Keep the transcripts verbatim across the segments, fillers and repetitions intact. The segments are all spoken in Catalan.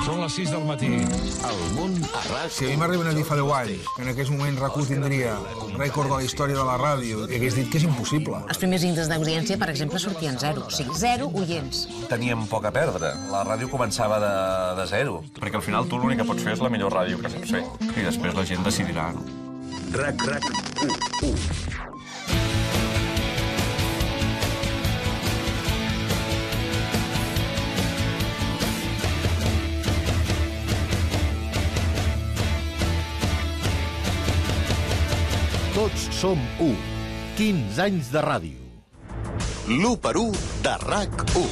Són les sis del matí. El món a RAC. Si a mi m'arriben a dir fa deu anys que en aquest moment RAC u tindria un rècord de la història de la ràdio, i hagués dit que és impossible. Els primers índexs d'audiència, per exemple, sortien zero. O sigui, zero oients. Teníem poc a perdre. La ràdio començava de, de zero. Perquè al final tu l'únic que pots fer és la millor ràdio que saps fer. I després la gent decidirà, no? RAC, RAC, u, u. Tots som u. quinze anys de ràdio. L'u per u de RAC u.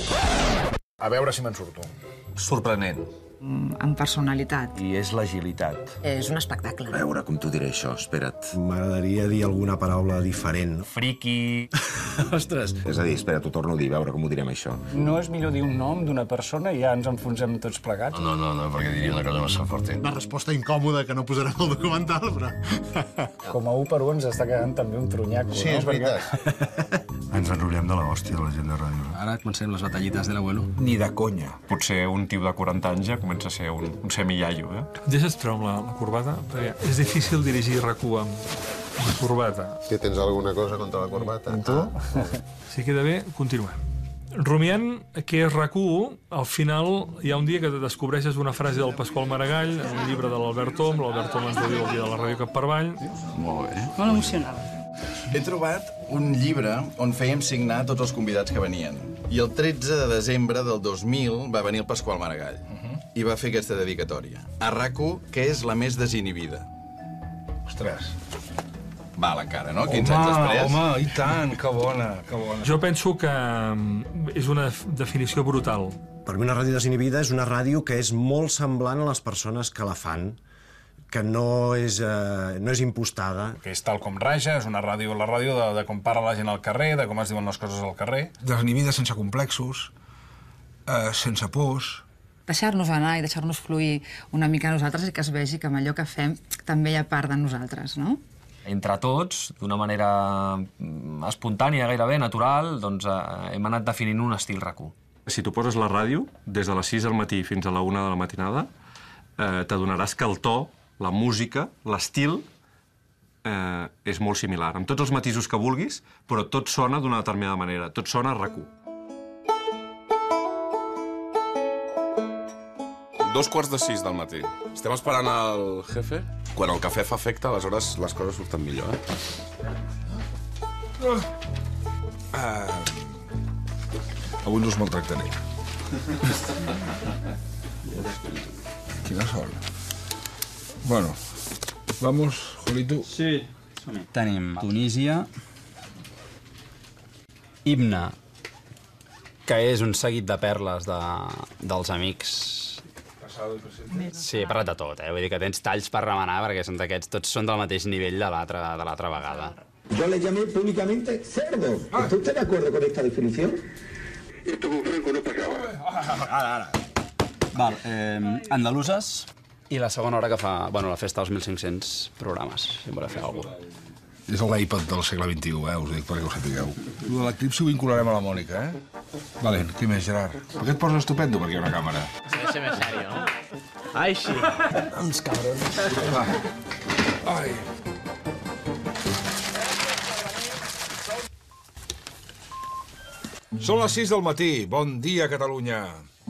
A veure si me'n surto. Sorprenent. Amb personalitat. I és l'agilitat. És un espectacle. A veure, com t'ho diré, això? Espera't. M'agradaria dir alguna paraula diferent. Friki... Ostres! És a dir, espera, t'ho torno a dir, a veure com ho direm, això. No és millor dir un nom d'una persona i ja ens enfonsem tots plegats? No, no, no, perquè diria una cosa massa forta. Una resposta incòmoda que no posarem al documental, però... Com a u per u ens està quedant també un trunyaco, Sí, no? és veritat. Ens enrotllem de l'hòstia de la gent de ràdio. Ara comencem les batallites de l'abuelo. Ni de conya. Potser un tio de quaranta anys ja comença a ser un, un semillaio, eh? Deixa't treure la, la corbata, perquè és difícil dirigir RAC u amb la corbata. Que tens alguna cosa contra la corbata? Tu? Si queda bé, continuem. Rumiant què és RAC u, al final hi ha un dia que descobreixes una frase del Pasqual Maragall en un llibre de l'Albert Tom, l'Albert Tom ens va dir el dia de la ràdio Cap per Avall. Molt bé. Molt emocional. He trobat un llibre on fèiem signar tots els convidats que venien. I el tretze de desembre del dos mil va venir el Pasqual Maragall i va fer aquesta dedicatòria. A RAC u, que és la més desinhibida. Ostres. Val, encara, no? quinze anys després. Home, i tant, que bona, que bona. Jo penso que mm, és una definició brutal. Per mi una ràdio desinhibida és una ràdio que és molt semblant a les persones que la fan, que no és, eh, no és impostada. Que és tal com raja, és una ràdio, la ràdio de, de com parla la gent al carrer, de com es diuen les coses al carrer. Desinhibida sense complexos, eh, sense pors. Deixar-nos anar i deixar-nos fluir una mica a nosaltres i que es vegi que amb allò que fem també hi ha part de nosaltres, no? Entre tots, d'una manera espontània, gairebé natural, doncs eh, hem anat definint un estil RAC u. Si tu poses la ràdio, des de les sis del matí fins a la una de la matinada, eh, t'adonaràs que el to, la música, l'estil, eh, és molt similar. Amb tots els matisos que vulguis, però tot sona d'una determinada manera. Tot sona RAC u. Dos quarts de sis del matí. Estem esperant el jefe. Quan el cafè fa efecte, aleshores les coses surten millor, eh? Uh, uh, avui no us maltractaré. Quina sort. Bueno, vamos, Jolito. Sí. Tenim Tunísia, Himne, que és un seguit de perles de, dels amics. Sí, he parlat de tot, eh? Vull dir que tens talls per remenar perquè són d'aquests, tots són del mateix nivell de l'altra de l'altra vegada. Yo le llamé públicamente cerdo. ¿Está usted de acuerdo con esta definición? Esto con Franco no pasaba. Ara, ara. Val, eh, andaluses i la segona hora que fa, bueno, la festa dels mil cinc-cents programes, si en voleu fer alguna cosa. És l'iPad del segle vint-i-u, eh? Us dic perquè ho sapigueu. Lo de l'eclipsi ho vincularem a la Mònica, eh? Vale, qui més, Gerard? Per què et poses estupendo perquè hi ha una càmera? Se de ser més serio, no? Ai, sí. Uns cabrons. Va. Ai. Són les sis del matí. Bon dia, Catalunya.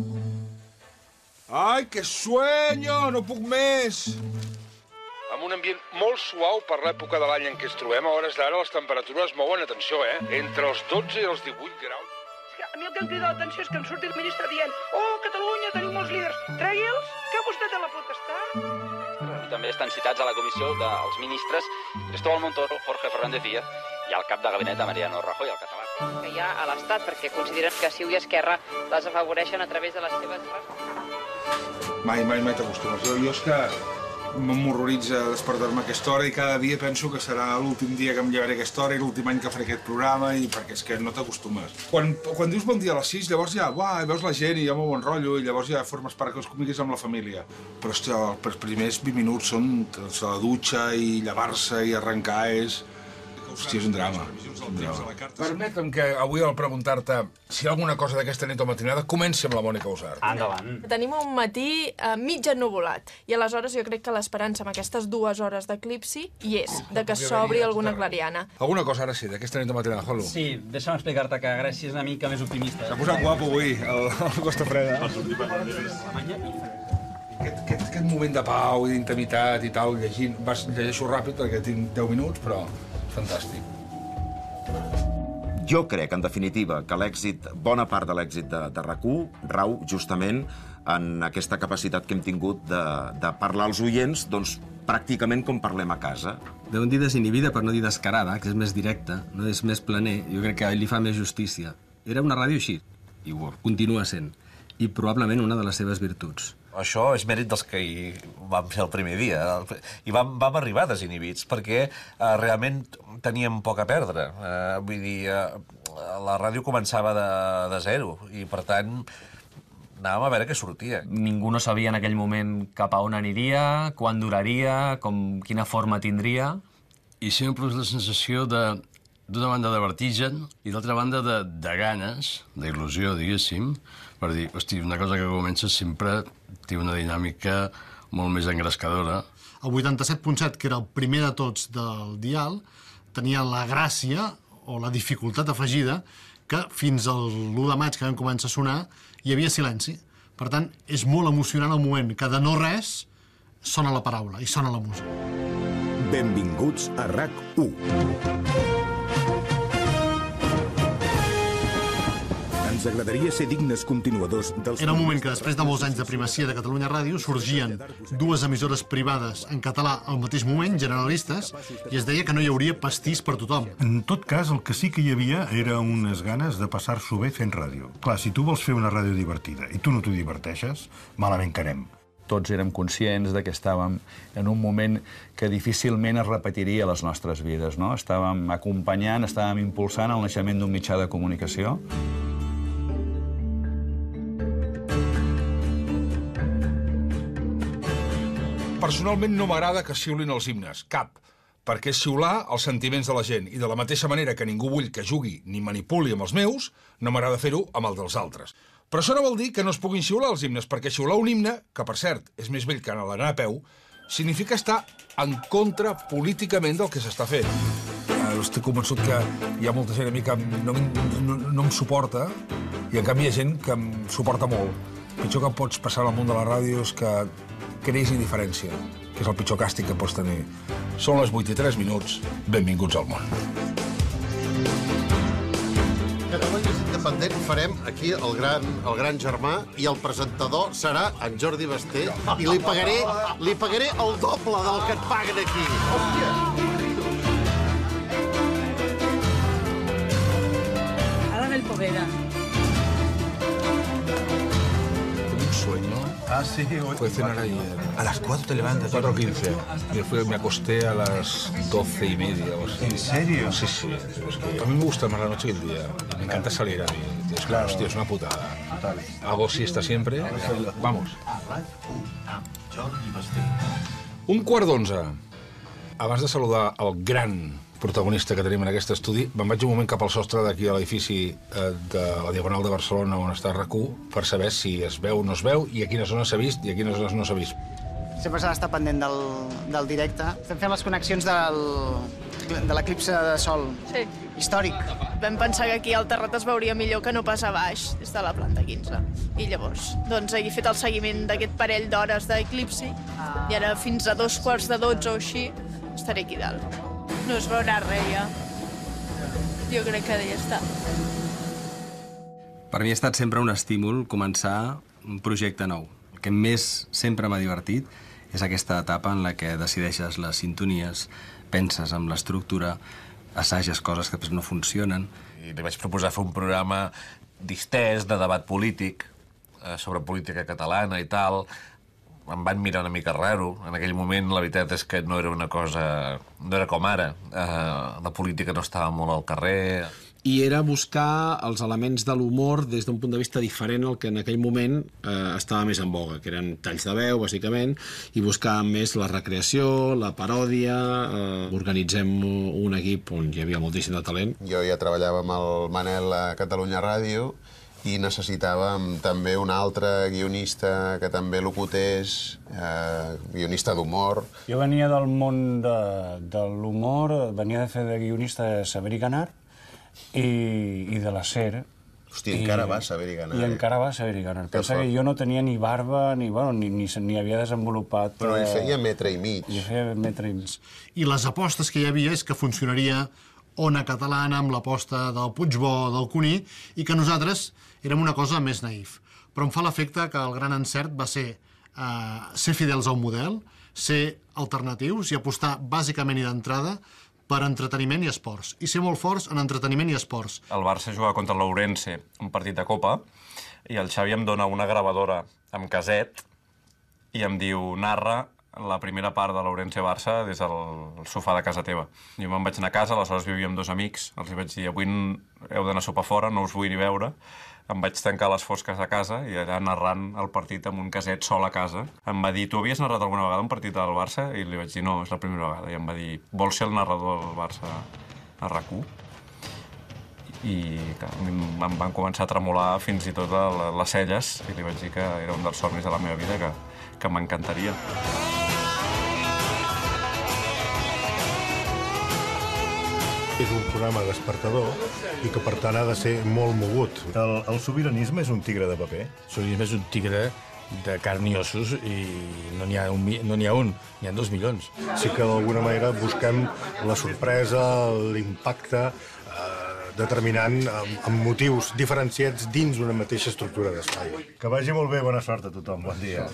Ai, que sueño! No puc més! Amb un ambient molt suau per l'època de l'any en què ens trobem, a hores d'ara les temperatures mouen, atenció, eh? Entre els dotze i els divuit graus. A mi el que em crida l'atenció és que em surti el ministre dient «Oh, Catalunya, tenim molts líders, tregui-los, que vostè té la potestat». I també estan citats a la comissió dels ministres Cristóbal Montoro, Jorge Fernández Díaz i el cap de gabinet de Mariano Rajoy, el català. Que hi ha a l'Estat, perquè consideren que Ciu i Esquerra les afavoreixen a través de les seves... Mai, mai, mai t'acostumes. Jo, jo és que m'horroritza despertar-me a aquesta hora i cada dia penso que serà l'últim dia que em llevaré a aquesta hora i l'últim any que faré aquest programa, i perquè és que no t'acostumes. Quan, quan dius bon dia a les sis, llavors ja, uah, veus la gent i hi ha molt bon rotllo i llavors ja formes part que els comiques amb la família. Però, hòstia, els primers vint minuts són la dutxa i llevar-se i arrencar és... Hòstia, és un drama. Un drama. Permetem que avui al preguntar-te si hi ha alguna cosa d'aquesta nit o matinada comenci amb la Mònica Usart. Endavant. Tenim un matí eh, mig ennuvolat i aleshores jo crec que l'esperança amb aquestes dues hores d'eclipsi hi és, de que s'obri alguna clariana. Alguna cosa ara sí, d'aquesta nit o matinada, Jolo? Sí, deixa'm explicar-te que Grècia és una mica més optimista. S'ha posat guapo avui, el, el Costa Freda. Aquest, aquest, aquest moment de pau i d'intimitat i tal, llegint, vas, llegeixo ràpid perquè tinc deu minuts, però fantàstic. Jo crec, en definitiva, que l'èxit, bona part de l'èxit de, de RAC u rau justament en aquesta capacitat que hem tingut de, de parlar als oients, doncs, pràcticament com parlem a casa. Deuen dir desinhibida, per no dir descarada, que és més directa, no és més planer, jo crec que li fa més justícia. Era una ràdio així, i ho continua sent, i probablement una de les seves virtuts. Això és mèrit dels que hi vam fer el primer dia. I vam, vam arribar desinhibits perquè eh, realment teníem poc a perdre. Eh, vull dir, eh, la ràdio començava de, de zero i, per tant, anàvem a veure què sortia. Ningú no sabia en aquell moment cap a on aniria, quan duraria, com, quina forma tindria. I sempre és la sensació de, d'una banda de vertigen i d'altra banda de, de ganes, d'il·lusió, diguéssim, per dir, hosti, una cosa que comença sempre té una dinàmica molt més engrescadora. El vuitanta-set punt set, que era el primer de tots del dial, tenia la gràcia o la dificultat afegida que fins al l'u de maig, que vam començar a sonar, hi havia silenci. Per tant, és molt emocionant el moment que de no res sona la paraula i sona la música. Benvinguts a RAC u. Ens agradaria ser dignes continuadors dels... Era un moment que després de molts anys de primacia de Catalunya Ràdio sorgien dues emissores privades en català al mateix moment, generalistes, i es deia que no hi hauria pastís per tothom. En tot cas, el que sí que hi havia era unes ganes de passar-s'ho bé fent ràdio. Clar, si tu vols fer una ràdio divertida i tu no t'ho diverteixes, malament que anem. Tots érem conscients de que estàvem en un moment que difícilment es repetiria a les nostres vides, no? Estàvem acompanyant, estàvem impulsant el naixement d'un mitjà de comunicació. Personalment no m'agrada que xiulin els himnes, cap, perquè és xiular els sentiments de la gent i de la mateixa manera que ningú vull que jugui ni manipuli amb els meus, no m'agrada fer-ho amb el dels altres. Però això no vol dir que no es puguin xiular els himnes, perquè xiular un himne, que per cert és més vell que anar a peu, significa estar en contra políticament del que s'està fent. Eh, estic convençut que hi ha molta gent a mi que no, no, no em suporta i en canvi hi ha gent que em suporta molt. El pitjor que pots passar al món de la ràdio és que creïs indiferència, que és el pitjor càstig que pots tenir. Són les vuit i tres minuts. Benvinguts al món. Catalunya és independent, farem aquí el gran, el gran germà i el presentador serà en Jordi Basté i li pagaré, li pagaré el doble del que et paguen aquí. Hòstia! Ahora el Poveda. Sueño. Ah, sí, hoy. Fue a cenar ayer. A las cuatro te levantas. cuatro quince. Yo fui, me acosté a las doce y media o así. ¿En serio? Sí, sí. Es que a mí me gusta más la noche que el día. Me encanta salir a mí. Es claro, hostia, es una putada. Total. Hago siesta siempre. Vamos. Un quart d'onze. Abans de saludar el gran protagonista que tenim en aquest estudi, me'n vaig un moment cap al sostre d'aquí a l'edifici eh, de la Diagonal de Barcelona on està RAC u per saber si es veu o no es veu i a quines zones s'ha vist i a quines zones no s'ha vist. Sempre s'ha d'estar pendent del, del directe. Estem fent les connexions del, de l'eclipse de sol. Sí. Històric. Vam pensar que aquí al terrat es veuria millor que no pas a baix, des de la planta quinze. I llavors, doncs, he fet el seguiment d'aquest parell d'hores d'eclipsi i ara fins a dos quarts de dotze o així estaré aquí dalt. No es veurà res, ja. Jo crec que ja està. Per mi ha estat sempre un estímul començar un projecte nou. El que més sempre m'ha divertit és aquesta etapa en la que decideixes les sintonies, penses amb l'estructura, assages coses que després no funcionen. I li vaig proposar fer un programa distès, de debat polític, eh, sobre política catalana i tal. Em van mirar una mica raro. En aquell moment, la veritat és que no era una cosa... No era com ara. Eh, la política no estava molt al carrer. i era buscar els elements de l'humor des d'un punt de vista diferent al que en aquell moment eh, estava més en boga, que eren talls de veu, bàsicament, i buscar més la recreació, la paròdia, eh, organitzem un equip on hi havia moltíssim de talent. Jo ja treballava amb el Manel a Catalunya Ràdio i necessitàvem també un altre guionista que també locutés, eh, guionista d'humor. Jo venia del món de, de l'humor, venia de fer de guionista de Saber i Ganar, I, i de la SER. Hòstia, encara va Saber i Ganar. I encara va Saber i Ganar. Pensa que jo no tenia ni barba, ni, bueno, ni, ni, ni havia desenvolupat... Però ell feia metre i mig. I feia metre i mig. I les apostes que hi havia és que funcionaria Ona Catalana amb l'aposta del Puigbo, del Cuní, i que nosaltres érem una cosa més naïf. Però em fa l'efecte que el gran encert va ser eh, ser fidels a un model, ser alternatius i apostar bàsicament i d'entrada per entreteniment i esports, i ser molt forts en entreteniment i esports. El Barça juga contra l'Ourense, un partit de Copa, i el Xavi em dona una gravadora amb caset i em diu, narra la primera part de l'Ourense-Barça des del sofà de casa teva. Jo me'n vaig anar a casa, aleshores vivia amb dos amics, els hi vaig dir, avui heu d'anar a sopar fora, no us vull ni veure. Em vaig tancar a les fosques de casa i allà narrant el partit amb un caset sol a casa. Em va dir, tu havies narrat alguna vegada un partit del Barça? I li vaig dir, no, és la primera vegada. I em va dir, vols ser el narrador del Barça a RAC u? I clar, em van començar a tremolar fins i tot les celles i li vaig dir que era un dels somnis de la meva vida, que, que m'encantaria. És un programa despertador i que, per tant, ha de ser molt mogut. El, el sobiranisme és un tigre de paper? El sobiranisme és un tigre de carn i ossos i no n'hi ha un, no n'hi ha un, n'hi ha dos milions. Sí que, d'alguna manera, busquem la sorpresa, l'impacte, eh, determinant amb, amb motius diferenciats dins una mateixa estructura d'espai. Que vagi molt bé, bona sort a tothom. Bon dia.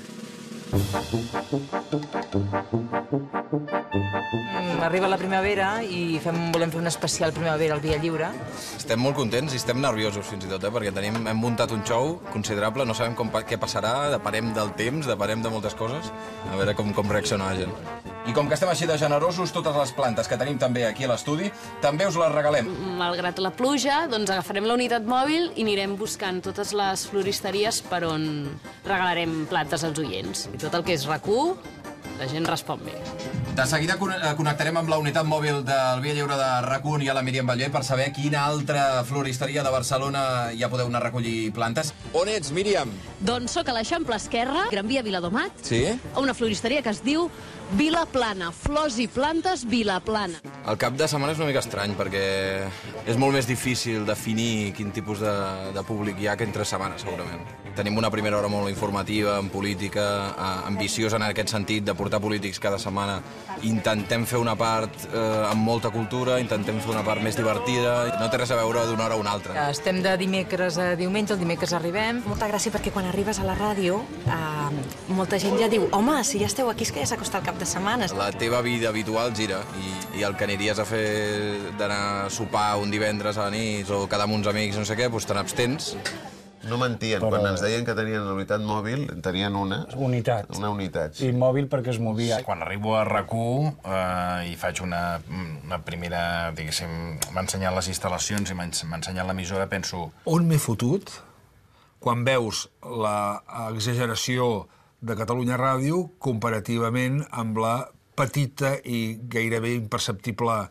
Arriba la primavera i fem, volem fer un especial primavera al Via Lliure. Estem molt contents i estem nerviosos fins i tot, eh? perquè tenim, hem muntat un show considerable, no sabem com, què passarà, deparem del temps, deparem de moltes coses, a veure com, com reacciona la gent. I com que estem així de generosos, totes les plantes que tenim també aquí a l'estudi, també us les regalem. Malgrat la pluja, doncs agafarem la unitat mòbil i anirem buscant totes les floristeries per on regalarem plantes als oients. I tot el que és RAC u, la gent respon bé. De seguida connectarem amb la unitat mòbil del Via Lliure de RAC u i a la Míriam Ballvé per saber quina altra floristeria de Barcelona ja podeu anar a recollir plantes. On ets, Míriam? Doncs sóc a l'Eixample Esquerra, Gran Via Viladomat, sí? A una floristeria que es diu Vila Plana, flors i plantes Vila Plana. El cap de setmana és una mica estrany perquè és molt més difícil definir quin tipus de, de públic hi ha que entre setmanes, segurament. Tenim una primera hora molt informativa, en política, ambiciosa en aquest sentit, de portar polítics cada setmana. Intentem fer una part eh, amb molta cultura, intentem fer una part més divertida. No té res a veure d'una hora a una altra. Estem de dimecres a diumenge, el dimecres arribem. Molta gràcia perquè quan arribes a la ràdio, eh, molta gent ja diu home, si ja esteu aquí és que ja s'acosta el cap de setmana. La teva vida habitual gira i, i el que aniries a fer d'anar a sopar un divendres a la nit o quedar amb uns amics, no sé què, doncs te n'abstens. No mentien. Però... Quan ens deien que tenien la unitat mòbil, en tenien una. Unitat. Una unitat. Sí. I mòbil perquè es movia. Quan arribo a RAC u eh, i faig una, una primera, diguéssim, m'ha ensenyat les instal·lacions i m'ha ensenyat l'emissora, penso... On m'he fotut quan veus l'exageració de Catalunya Ràdio comparativament amb la petita i gairebé imperceptible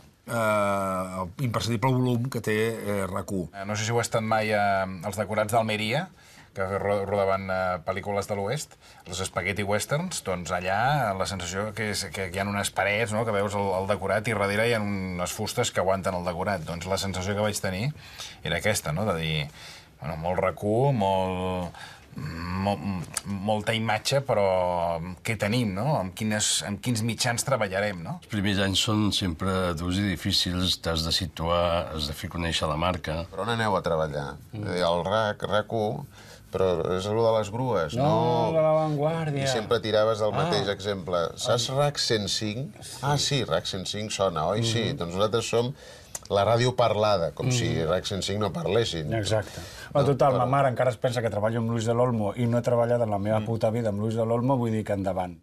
Uh, imperceptible volum que té eh, RAC u. No sé si heu estat mai uh, als decorats d'Almeria, que rodaven uh, pel·lícules de l'Oest, els spaghetti westerns, doncs allà la sensació que, és, que hi ha unes parets, no?, que veus el, el decorat i darrere hi ha unes fustes que aguanten el decorat. Doncs la sensació que vaig tenir era aquesta, no?, de dir, bueno, molt RAC u, molt... Mol, molta imatge, però què tenim, no? Amb, quines, amb quins mitjans treballarem, no? Els primers anys són sempre durs i difícils, t'has de situar, has de fer conèixer la marca. Per on aneu a treballar? Mm. El RAC, RAC u, però és allò de les grues, no? No, de l'avantguàrdia. I sempre tiraves el mateix ah. exemple. Saps RAC cent cinc? Ah, sí, RAC cent cinc sona, oi? Mm. Sí, doncs nosaltres som la ràdio parlada, com mm. si RAC cent cinc no parlessin. Exacte. No, total, però... ma mare encara es pensa que treballo amb Luis de l'Olmo i no he treballat en la meva mm. puta vida amb Luis de l'Olmo, vull dir que endavant.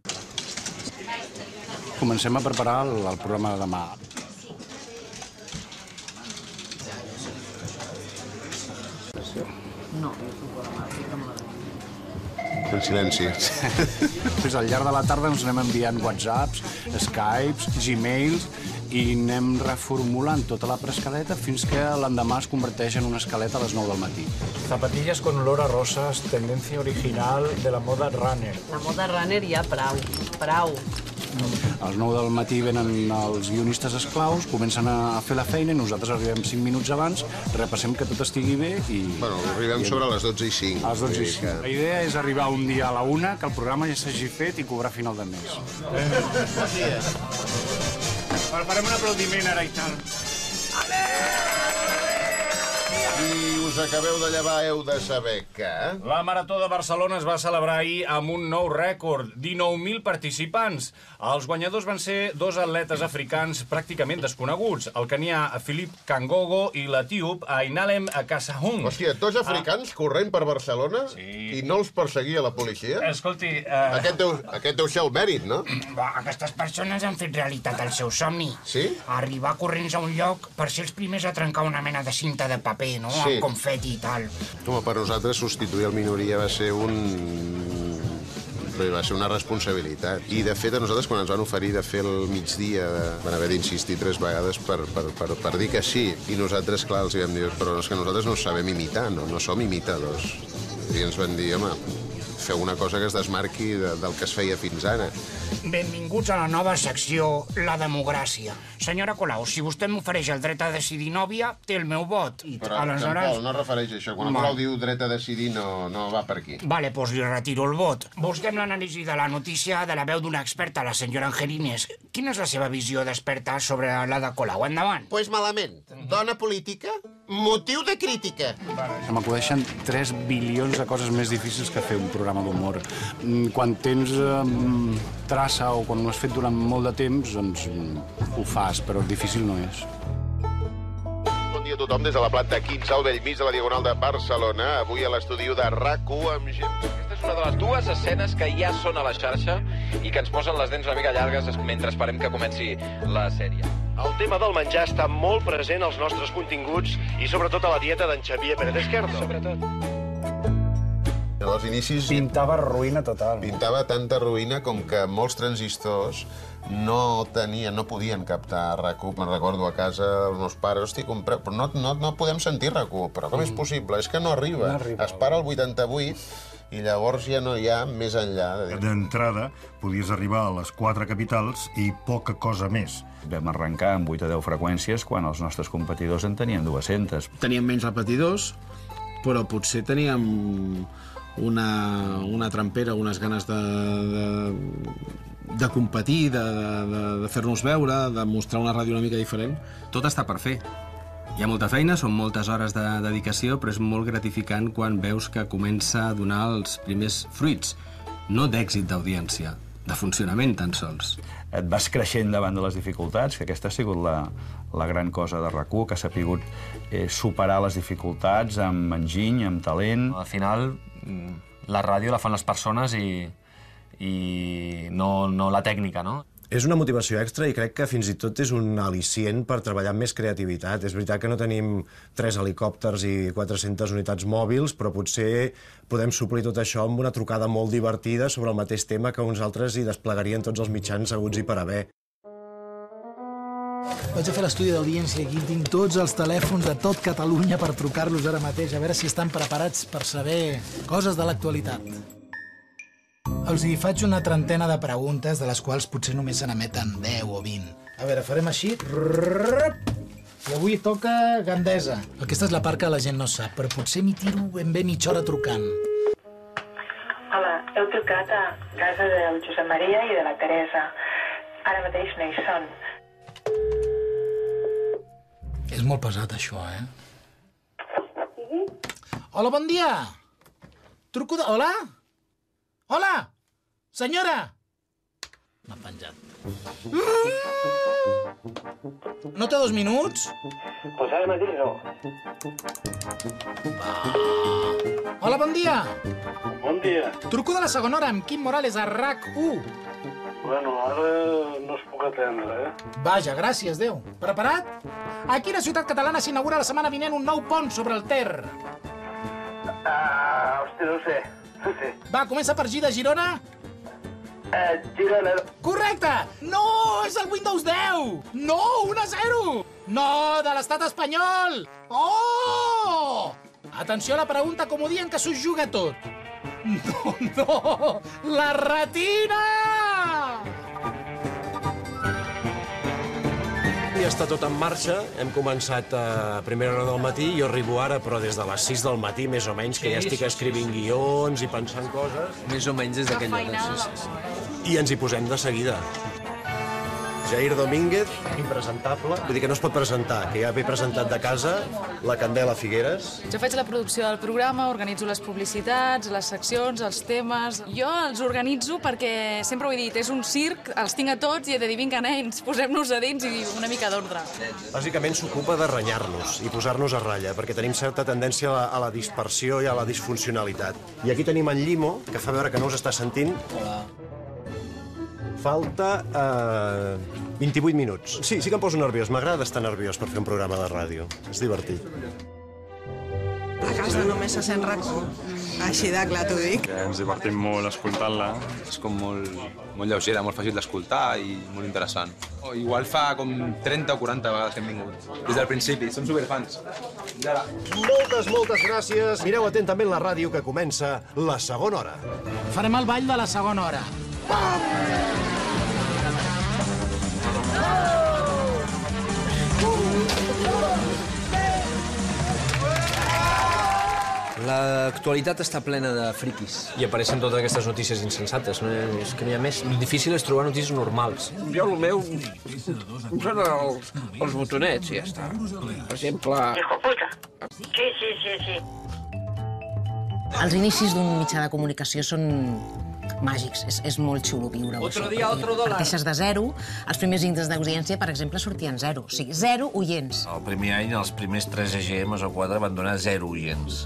Comencem a preparar el, el programa de demà. En silenci. Després, al llarg de la tarda ens anem enviant whatsapps, skypes, gmails i anem reformulant tota la preescaleta fins que l'endemà es converteix en una escaleta a les nou del matí. Zapatillas con olor a rosas, tendencia original de la moda runner. La moda runner ja prou, prou. A les nou del matí venen els guionistes esclaus, comencen a fer la feina i nosaltres arribem cinc minuts abans, repassem que tot estigui bé i... Bueno, arribem sobre les dotze i cinc. A les dotze i cinc. La idea és arribar un dia a la una, que el programa ja s'hagi fet i cobrar a final de mes. Bon dia. Farem un aplaudiment ara i tal. I us acabeu de llevar, heu de saber que... La Marató de Barcelona es va celebrar ahir amb un nou rècord, dinou mil participants. Els guanyadors van ser dos atletes africans pràcticament desconeguts, el canià Philip Kangogo i l'etíop Ainalem Kasahun. Hòstia, dos africans corrent per Barcelona i no els perseguia la policia? Escolti... Aquest deu, aquest deu ser el mèrit, no? Va, aquestes persones han fet realitat el seu somni. Sí? Arribar corrents a un lloc per ser els primers a trencar una mena de cinta de paper, no? Sí. Amb confeti i tal. Home, per nosaltres substituir el minoria va ser un... va ser una responsabilitat. I, de fet, a nosaltres, quan ens van oferir de fer el migdia, van haver d'insistir tres vegades per, per, per, per dir que sí. I nosaltres, clar, els vam dir, però és que nosaltres no sabem imitar, no, no som imitadors. I ens van dir, home, feu una cosa que es desmarqui de, del que es feia fins ara. Benvinguts a la nova secció, la democràcia. Senyora Colau, si vostè m'ofereix el dret a decidir nòvia, té el meu vot. Però, Aleshores... Pol, no refereix a això. Quan el Colau diu dret a decidir, no, no va per aquí. Vale, doncs li retiro el vot. Busquem l'anàlisi de la notícia de la veu d'una experta, la senyora Angelines. Quina és la seva visió d'experta sobre l'Ada Colau? Endavant. Pues malament. Dona política, motiu de crítica. Se m'acudeixen tres bilions de coses més difícils que fer un programa d'humor. Quan tens um, traça o quan ho has fet durant molt de temps, doncs ho fas, però difícil no és. Bon dia a tothom des de la planta quinze al Bellmig de la Diagonal de Barcelona. Avui a l'estudi de RAC u amb gent... Aquesta és una de les dues escenes que ja són a la xarxa i que ens posen les dents una mica llargues mentre esperem que comenci la sèrie. El tema del menjar està molt present als nostres continguts i sobretot a la dieta d'en Xavier Pérez Esquerdo. Sobretot. Als inicis... Pintava ruïna total. Pintava tanta ruïna com que molts transistors no tenien, no podien captar RAC u. Me'n recordo a casa, els meus pares, hosti, compra... però no, no, no podem sentir RAC u. Però com és possible? És que no arriba. No arriba. Es para al vuitanta-vuit i llavors ja no hi ha més enllà. D'entrada, podies arribar a les quatre capitals i poca cosa més. Vam arrencar amb vuit a deu freqüències quan els nostres competidors en tenien dues-centes. Teníem menys repetidors, però potser teníem una, una trampera, unes ganes de, de, de competir, de, de, de fer-nos veure, de mostrar una ràdio una mica diferent. Tot està per fer. Hi ha molta feina, són moltes hores de dedicació, però és molt gratificant quan veus que comença a donar els primers fruits, no d'èxit d'audiència, de funcionament tan sols. Et vas creixent davant de les dificultats, que aquesta ha sigut la, la gran cosa de RAC u, que ha sapigut eh, superar les dificultats amb enginy, amb talent. Al final, la ràdio la fan les persones i, i no, no la tècnica, no? És una motivació extra i crec que fins i tot és un al·licient per treballar amb més creativitat. És veritat que no tenim tres helicòpters i quatre-centes unitats mòbils, però potser podem suplir tot això amb una trucada molt divertida sobre el mateix tema que uns altres hi desplegarien tots els mitjans haguts i per haver. Vaig a fer l'estudi d'audiència aquí. Tinc tots els telèfons de tot Catalunya per trucar-los ara mateix, a veure si estan preparats per saber coses de l'actualitat. Els hi faig una trentena de preguntes, de les quals potser només se n'emeten deu o vint. A veure, farem així. I avui toca Gandesa. Aquesta és la part que la gent no sap, però potser m'hi tiro ben bé mitja hora trucant. Hola, heu trucat a casa del Josep Maria i de la Teresa. Ara mateix no hi són. És molt pesat, això, eh? Hola, bon dia! Truco de... Hola? Hola! Senyora! M'ha penjat. No té dos minuts? Pues ara mateix no. Hola, bon dia! Bon dia. Truco de la segona hora amb Quim Morales a RAC u. Bueno, ara no es puc atendre, eh? Vaja, gràcies, Déu. Preparat? Aquí a la ciutat catalana s'inaugura la setmana vinent un nou pont sobre el Ter. Ah, hosti, no ho sé. Sí. Va, comença per G de Girona. Uh, Girona. Correcte! No, és el Windows deu! No, un a zero! No, de l'estat espanyol! Oh! Atenció a la pregunta comodí en què s'ho juga tot. No, no! La retina! Ja està tot en marxa. Hem començat a primera hora del matí. Jo arribo ara, però des de les sis del matí, més o menys, que ja estic escrivint guions i pensant coses. Més o menys des d'aquella hora. I ens hi posem de seguida. Jair Domínguez, impresentable. Vull dir que no es pot presentar, que ja ve presentat de casa, la Candela Figueres. Jo faig la producció del programa, organitzo les publicitats, les seccions, els temes. Jo els organitzo perquè, sempre ho he dit, és un circ, els tinc a tots i he de dir, vinga, nens, posem-nos a dins i una mica d'ordre. Bàsicament s'ocupa de renyar-nos i posar-nos a ratlla, perquè tenim certa tendència a la, a la dispersió i a la disfuncionalitat. I aquí tenim en Llimo, que fa veure que no us està sentint. Hola. Falta eh, vint-i-vuit minuts. Sí, sí que em poso nerviós. M'agrada estar nerviós per fer un programa de ràdio. És divertit. A casa només se sent RAC1. Així de clar t'ho dic. Ens divertim molt escoltant-la. És com molt, molt lleugera, molt fàcil d'escoltar i molt interessant. O igual fa com trenta o quaranta vegades que hem vingut. Des del principi, som superfans. Ja. Moltes, moltes gràcies. Mireu atentament la ràdio, que comença la segona hora. Farem el ball de la segona hora. L'actualitat està plena de friquis i apareixen totes aquestes notícies insensates. No? És que n'hi ha més. El difícil és trobar notícies normals. Jo, el meu, són els, els botonets, i ja està. Per exemple... Hijo puta. Sí, sí, sí, sí. Els inicis d'un mitjà de comunicació són màgics. És, és molt xulo viure-ho. Otro dia, otro dòlar. Parteixes de zero. Els primers índexs d'audiència, per exemple, sortien zero. O sigui, zero oients. El primer any, els primers tres E G Ms o quatre van donar zero oients.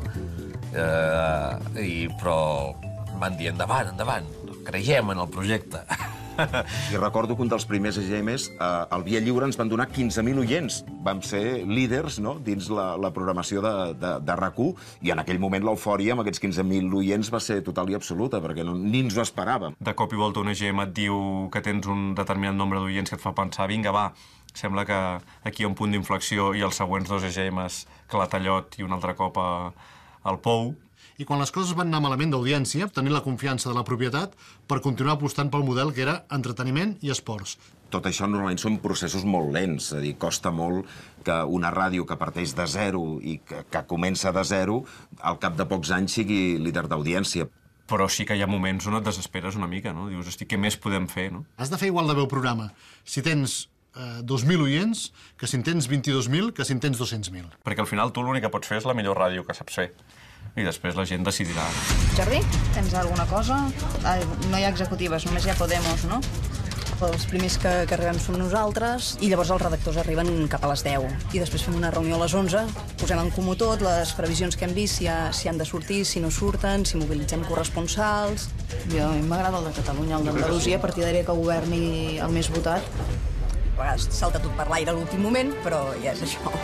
Uh, i, però van dir endavant, endavant, creiem en el projecte. I recordo que un dels primers E G Ms, eh, al Via Lliure, ens van donar quinze mil oients. Vam ser líders, no?, dins la, la programació de, de, de RAC1, i en aquell moment l'eufòria amb aquests quinze mil oients va ser total i absoluta, perquè no, ni ens ho esperàvem. De cop i volta un E G M et diu que tens un determinat nombre d'oients que et fa pensar, vinga, va, sembla que aquí hi ha un punt d'inflexió, i els següents dos E G Ms, Calatallot i un altre cop a, al Pou. I quan les coses van anar malament d'audiència, tenir la confiança de la propietat per continuar apostant pel model que era entreteniment i esports. Tot això normalment són processos molt lents, és a dir, costa molt que una ràdio que parteix de zero i que, que comença de zero, al cap de pocs anys sigui líder d'audiència. Però sí que hi ha moments on et desesperes una mica, no? Dius, hosti, què més podem fer, no? Has de fer igual de bé el programa. Si tens eh, dos mil oients, que si en tens vint-i-dos mil, que si en tens dos-cents mil. Perquè al final tu l'únic que pots fer és la millor ràdio que saps fer. I després la gent decidirà. Jordi, tens alguna cosa? Ah, no hi ha executives, només hi ha Podemos, no? Els primers que, que arribem som nosaltres i llavors els redactors arriben cap a les deu. I després fem una reunió a les onze, posem en comú tot, les previsions que hem vist, si, ha, si han de sortir, si no surten, si mobilitzem corresponsals. Jo, a mi m'agrada el de Catalunya, el d'Andalusia, partidaria que governi el més votat. A vegades salta tot per l'aire a l'últim moment, però ja és això.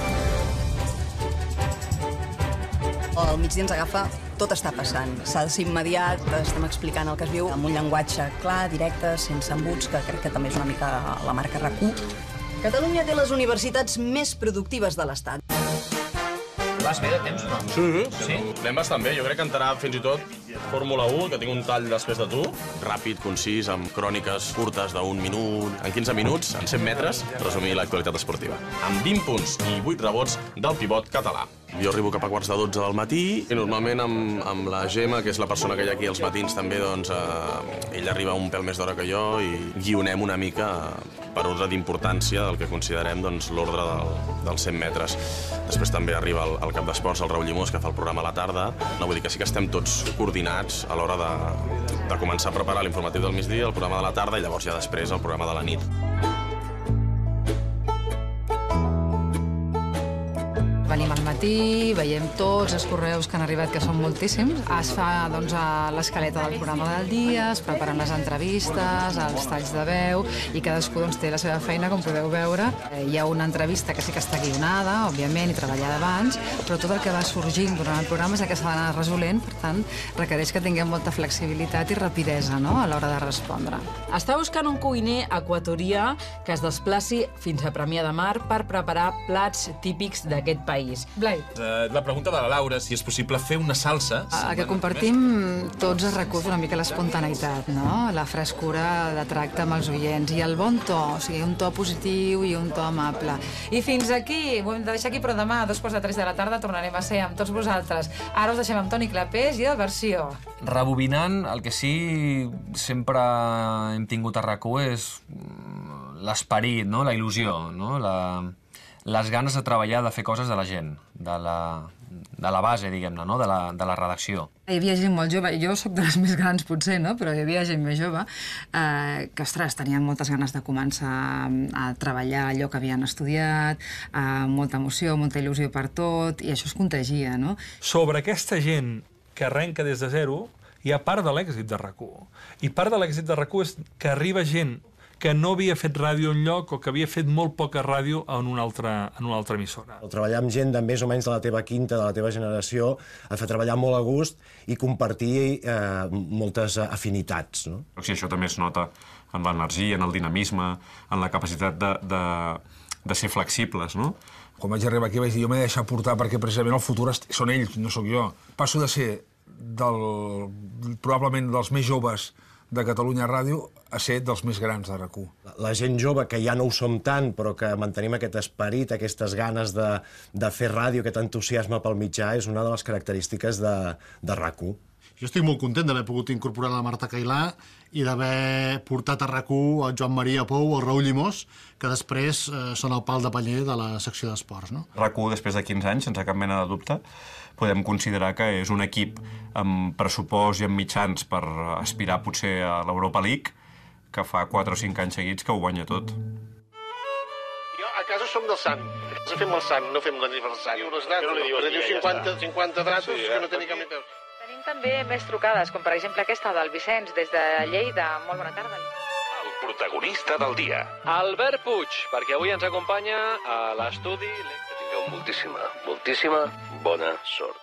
Al migdia ens agafa, tot està passant. S'ha de ser immediat, estem explicant el que es viu amb un llenguatge clar, directe, sense embuts, que crec que també és una mica la marca RAC1. Catalunya té les universitats més productives de l'Estat. Vas bé de temps, no? Sí, sí. Anem bastant bé. Jo crec que entrarà fins i tot Fórmula u, que tinc un tall després de tu. Ràpid, concís, amb cròniques curtes d'un minut. En quinze minuts, en cent metres, resumir l'actualitat esportiva. Amb vint punts i vuit rebots del pivot català. Jo arribo cap a quarts de dotze del matí i normalment amb, amb la Gemma, que és la persona que hi ha aquí als matins també, doncs eh, ella arriba un pèl més d'hora que jo i guionem una mica per ordre d'importància del que considerem doncs, l'ordre del, dels cent metres. Després també arriba el, el cap d'esports, el Raül Llimós, que fa el programa a la tarda. No, vull dir que sí que estem tots coordinats a l'hora de, de començar a preparar l'informatiu del migdia, el programa de la tarda i llavors ja després el programa de la nit. Venim al matí matí, veiem tots els correus que han arribat, que són moltíssims. Es fa doncs, l'escaleta del programa del dia, es preparen les entrevistes, els talls de veu, i cadascú doncs, té la seva feina, com podeu veure. Hi ha una entrevista que sí que està guionada, òbviament, i treballada abans, però tot el que va sorgint durant el programa és el que s'ha d'anar resolent, per tant, requereix que tinguem molta flexibilitat i rapidesa, no?, a l'hora de respondre. Està buscant un cuiner equatorià que es desplaci fins a Premià de Mar per preparar plats típics d'aquest país. Blai. La pregunta de la Laura, si és possible fer una salsa... El que compartim tots es recull una mica l'espontaneïtat, no?, la frescura de tracte amb els oients i el bon to, o sigui, un to positiu i un to amable. I fins aquí, ho hem de deixar aquí, però demà, a dos quarts de tres de la tarda, tornarem a ser amb tots vosaltres. Ara us deixem amb Toni Clapés i el Versió. Rebobinant, el que sí sempre hem tingut a RAC1 és l'esperit, no?, la il·lusió, no?, la, les ganes de treballar, de fer coses de la gent, de la, de la base, diguem-ne, no?, de la, de la redacció. Hi havia gent molt jove, jo sóc de les més grans potser, no?, però hi havia gent més jove eh, que, ostres, tenien moltes ganes de començar a treballar allò que havien estudiat, eh, molta emoció, molta il·lusió per tot, i això es contagia, no? Sobre aquesta gent que arrenca des de zero, hi ha part de l'èxit de RAC1. I part de l'èxit de RAC1 és que arriba gent que no havia fet ràdio enlloc o que havia fet molt poca ràdio en una altra, en una altra emissora. Treballar amb gent de més o menys de la teva quinta, de la teva generació, et fa treballar molt a gust i compartir eh, moltes afinitats, no? O sigui, això també es nota en l'energia, en el dinamisme, en la capacitat de, de, de ser flexibles, no? Quan vaig arribar aquí vaig dir, jo m'he de deixar portar perquè precisament el futur són ells, no sóc jo. Passo de ser del, probablement dels més joves de Catalunya Ràdio a ser dels més grans de RAC1. La gent jove, que ja no ho som tant, però que mantenim aquest esperit, aquestes ganes de, de fer ràdio, aquest entusiasme pel mitjà, és una de les característiques de, de RAC1. Jo estic molt content d'haver pogut incorporar la Marta Cailà i d'haver portat a RAC1 el Joan Maria Pou o el Raül Llimós, que després eh, són el pal de paller de la secció d'esports, no? RAC1, després de quinze anys, sense cap mena de dubte, podem considerar que és un equip amb pressupost i amb mitjans per aspirar potser a l'Europa League, que fa quatre o cinc anys seguits que ho guanya tot. Jo a casa som del sant. A casa fem el sant, no fem l'aniversari. Però li dius cinquanta, cinquanta tratos sí, que no tenen cap ni peus. Tenim també més trucades, com per exemple aquesta del Vicenç, des de Lleida. Molt bona tarda. El protagonista del dia. Albert Puig, perquè avui ens acompanya a l'estudi... Que tingueu moltíssima, moltíssima bona sort.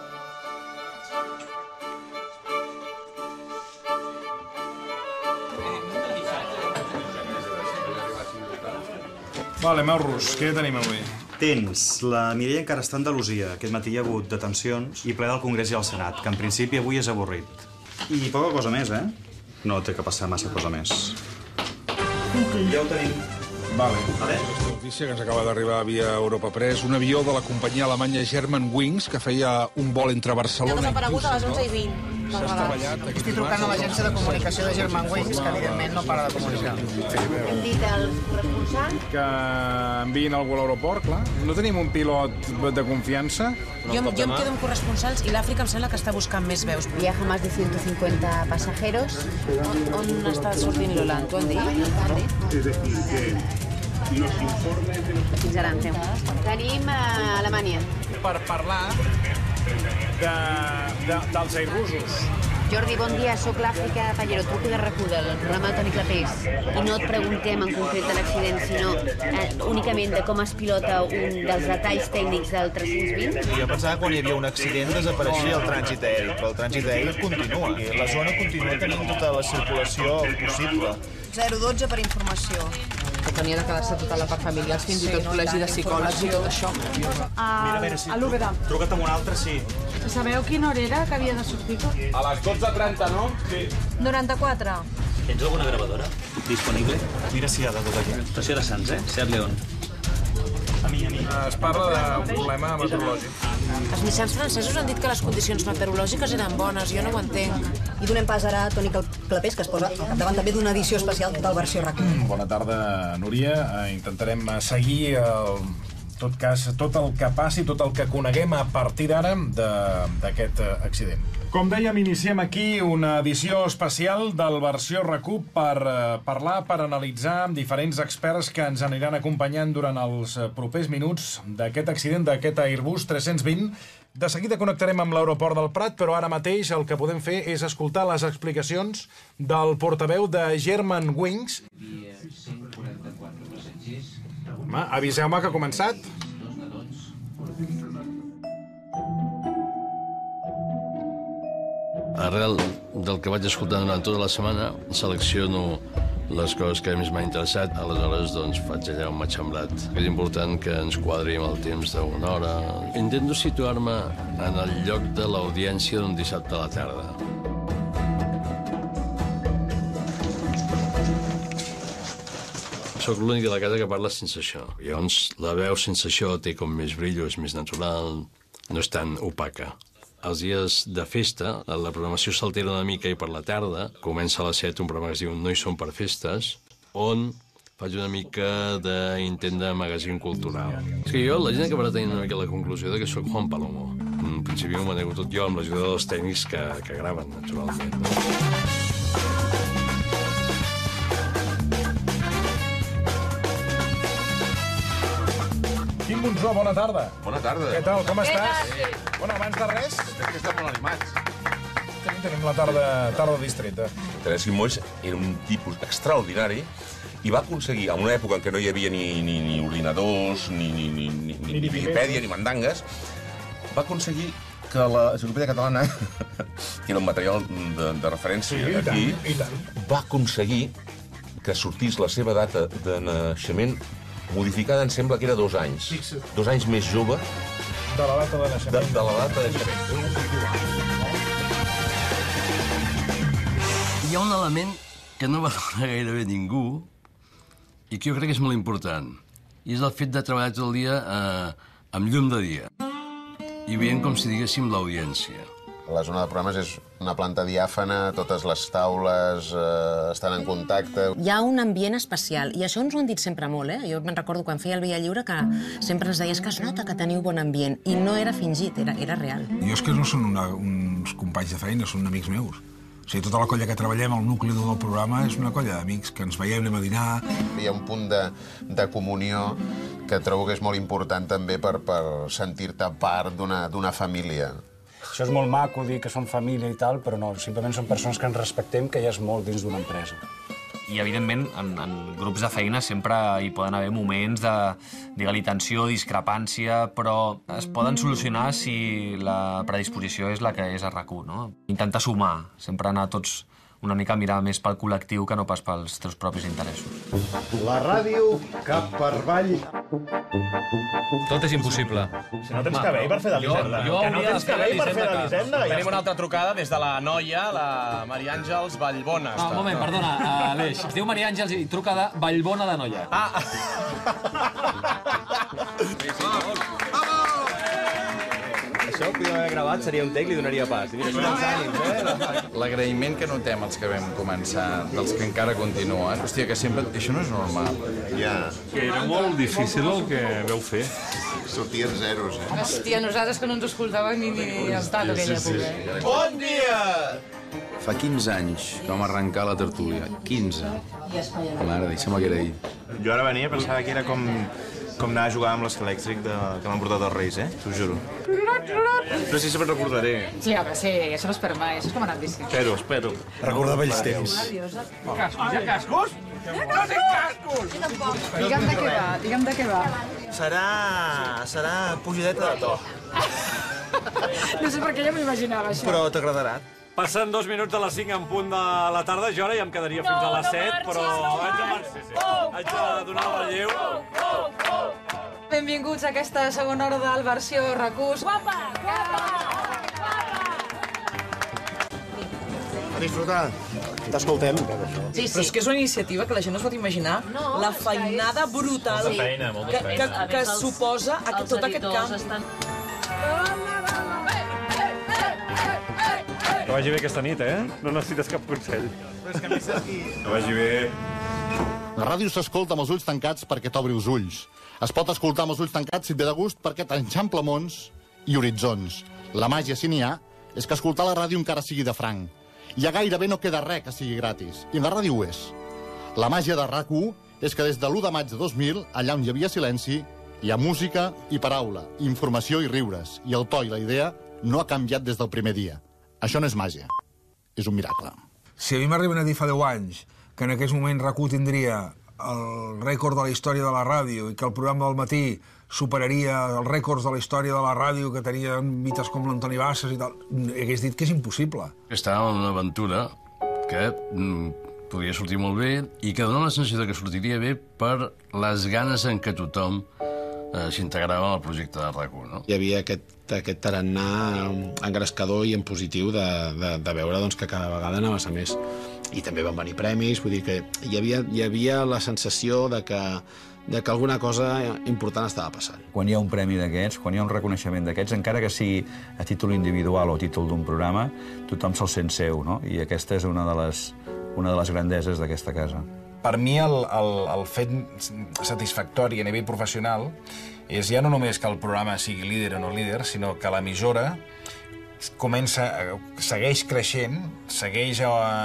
Vale, Maurros, què tenim avui? Tens, la Mireia encara està a Andalusia. Aquest matí hi ha hagut detencions i ple del Congrés i el Senat, que en principi avui és avorrit. I poca cosa més, eh? No té que passar massa cosa més. Ja ho tenim. Vale. Vale. Aquesta notícia que ens acaba d'arribar via Europa Press, un avió de la companyia alemanya Germanwings que feia un vol entre Barcelona i desaparegut a les onze i vint. S'ha estavellat. Estic trucant a l'agència de comunicació de Germanwings, que evidentment no para de comunicar. Hem dit al corresponsal que enviïn algú a l'aeroport, clar. No tenim un pilot de confiança? Jo, jo em quedo amb corresponsals i l'Àfrica em sembla que està buscant més veus. Viaja más de ciento cincuenta pasajeros. On, on està sortint l'Holand? T'ho han dit? Es decir, que los informes de los... Fins ara, fem. Tenim a Alemanya. Per parlar de, de, dels airussos. Jordi, bon dia, sóc l'Àfrica Pallero, truco de RAC1, del programa de Toni Clapés. I no et preguntem en concret de l'accident, sinó eh, únicament de com es pilota un dels detalls tècnics del tres-cents vint. Jo pensava que quan hi havia un accident desapareixia el trànsit aeri, però el trànsit aeri continua. La zona continua tenint tota la circulació possible. zero dotze per informació. Que tenia de quedar-se tota la part familiar, fins i tot col·legi de psicòlegs i tot això. Mira, a veure si... A l'Úbeda. Truca't amb un altre, sí. Sabeu quina hora era que havia de sortir? A les dotze trenta, no? Sí. noranta-quatre. Tens alguna gravadora disponible? Mira si hi ha de tot aquí. Estació de Sants, eh? Seat León. A mi, a mi. Es parla d'un problema meteorològic. Els mitjans francesos han dit que les condicions meteorològiques eren bones, jo no ho entenc. I donem pas ara a Toni Clapés, que es posa al capdavant també d'una edició especial del Versió RAC1. Bona tarda, Núria. Intentarem seguir el En tot cas, tot el que passi, tot el que coneguem a partir d'ara d'aquest accident. Com dèiem, iniciem aquí una edició especial del Versió RAC1 per eh, parlar, per analitzar amb diferents experts que ens aniran acompanyant durant els propers minuts d'aquest accident d'aquest Airbus tres-cents vint. De seguida connectarem amb l'aeroport del Prat, però ara mateix el que podem fer és escoltar les explicacions del portaveu de Germanwings. Home, aviseu-me que ha començat. Arrel del que vaig escoltar durant tota la setmana, selecciono les coses que més m'ha interessat, aleshores doncs faig allà un m'ha semblat. És important que ens quadri amb el temps d'una hora. Intento situar-me en el lloc de l'audiència d'un dissabte a la tarda. Soc l'únic de la casa que parla sense això. Llavors, la veu sense això té com més brillo, és més natural, no és tan opaca. Els dies de festa, la programació s'altera una mica i per la tarda comença a les set un programa que es diu No hi som per festes, on faig una mica d'intent de magazín cultural. És que jo, la gent acabarà tenint una mica la conclusió de que sóc Juan Palomo. En principi m'ho manejo tot jo amb l'ajuda dels tècnics que, que graven, naturalment. No? Quim Monzó, bona tarda. Bona tarda. Què tal, com estàs? Bueno, abans de res... Estem que estem molt animats. Tenim, tenim la tarda, tarda distreta. Teresa Moix era un tipus extraordinari i va aconseguir, en una època en què no hi havia ni, ni, ni ordinadors, ni, ni, ni, ni, ni, ni Wikipedia, ni mandangues, va aconseguir que l'Enciclopèdia Catalana, que era un material de, de referència sí, aquí, i tant, i tant. va aconseguir que sortís la seva data de naixement modificada, em sembla que era dos anys. Fixa't. Dos anys més jove. De la data de naixement. De, de la data de naixement. Hi ha un element que no valora gairebé ningú i que jo crec que és molt important. I és el fet de treballar tot el dia eh, amb llum de dia i veient com si diguéssim l'audiència. La zona de programes és una planta diàfana, totes les taules eh, estan en contacte. Hi ha un ambient especial, i això ens ho han dit sempre molt, eh? Jo me'n recordo quan feia el Via Lliure que sempre ens deies que es nota que teniu bon ambient, i no era fingit, era, era real. Jo és que no són una, uns companys de feina, són amics meus. O sigui, tota la colla que treballem, el nucli del programa, és una colla d'amics que ens veiem, anem a dinar... Hi ha un punt de, de comunió que trobo que és molt important també per, per sentir-te part d'una família. Això és molt maco, dir que són família i tal, però no, simplement són persones que ens respectem, que ja és molt dins d'una empresa. I, evidentment, en, en grups de feina sempre hi poden haver moments de, digue-li, tensió, discrepància, però es poden solucionar si la predisposició és la que és a RAC1, no? Intentar sumar, sempre anar tots una mica a mirar més pel col·lectiu que no pas pels teus propis interessos. La ràdio cap per avall. Tot és impossible. Si no tens cabell per fer d'Elisenda. Que no tens cabell per fer d'Elisenda. Tenim una altra trucada des de la noia, la Maria Àngels Vallbona. No, un moment, perdona, Aleix. Es diu Maria Àngels i truca de Vallbona de Noia. Ah! Això ho podíem haver gravat, seria un tec, li donaria pas. I mira, són els ànims, eh? L'agraïment que notem els que vam començar, dels que encara continuen, hòstia, que sempre... Això no és normal. Ja. Que era molt difícil el que veu fer. Sortien zeros, eh? Hòstia, nosaltres que no ens escoltàvem ni, ni el tato aquella època. Eh? Bon dia! Fa quinze anys que vam arrencar la tertúlia. quinze. Mare, deixa'm que era ahir. Jo ara venia i pensava que era com, com anar a jugar amb l'esca elèctric de, que m'han portat els Reis, eh? T'ho juro. No sé si me'n recordaré. Sí, home, sí, això no espero mai, això és com anar amb bici. Espero, espero. Recorda vells temps. Cascos, hi ha cascos? No tinc cascos! Digue'm de què va, digue'm de què va. Serà... serà pujadeta de to. No sé per què ja m'imaginava això. Però t'agradarà. Passen dos minuts de les cinc en punt de la tarda. Jo ara ja em quedaria fins a les set, però haig de, sí, sí. haig de donar el relleu. Benvinguts a aquesta segona hora del Versió RAC1. Guapa! Guapa! A disfrutar. T'escoltem. Sí, sí. Però és que és una iniciativa que la gent no es pot imaginar no, la feinada brutal molta feina, molta que, que, que suposa aquest, tot aquest camp. Estan... Que vagi bé aquesta nit, eh? No necessites cap consell. Però és que a més aquí... Que vagi bé. La ràdio s'escolta amb els ulls tancats perquè t'obri els ulls. Es pot escoltar amb els ulls tancats si et ve de gust perquè t'enxampla mons i horitzons. La màgia, si n'hi ha, és que escoltar la ràdio encara sigui de franc. Ja gairebé no queda res que sigui gratis. I la ràdio ho és. La màgia de RAC u és que des de l'u de maig de dos mil, allà on hi havia silenci, hi ha música i paraula, informació i riures. I el to i la idea no ha canviat des del primer dia. Això no és màgia. És un miracle. Si a mi m'arriben a dir fa deu anys que en aquest moment RAC u tindria el rècord de la història de la ràdio i que el programa del matí superaria els rècords de la història de la ràdio que tenien mites com l'Antoni Bassas i tal, hagués dit que és impossible. Estava en una aventura que mm, podia sortir molt bé i que dona la sensació que sortiria bé per les ganes en què tothom eh, s'integrava en el projecte de RAC u, no? Hi havia aquest, aquest tarannà engrescador i en positiu de, de, de veure doncs, que cada vegada anava a més. I també van venir premis, vull dir que hi havia, hi havia la sensació de que, de que alguna cosa important estava passant. Quan hi ha un premi d'aquests, quan hi ha un reconeixement d'aquests, encara que sigui a títol individual o a títol d'un programa, tothom se'l sent seu, no? I aquesta és una de les, una de les grandeses d'aquesta casa. Per mi el, el, el fet satisfactori a nivell professional és ja no només que el programa sigui líder o no líder, sinó que l'emissora comença, segueix creixent, segueix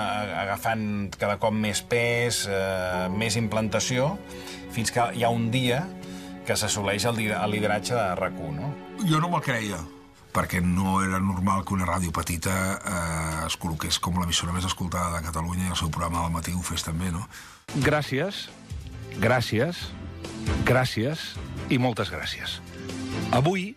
agafant cada cop més pes, eh, més implantació, fins que hi ha un dia que s'assoleix el, el lideratge de RAC u, no? Jo no me'l creia, perquè no era normal que una ràdio petita eh, es col·loqués com l'emissora més escoltada de Catalunya i el seu programa del matí ho fes també, no? Gràcies, gràcies, gràcies i moltes gràcies. Avui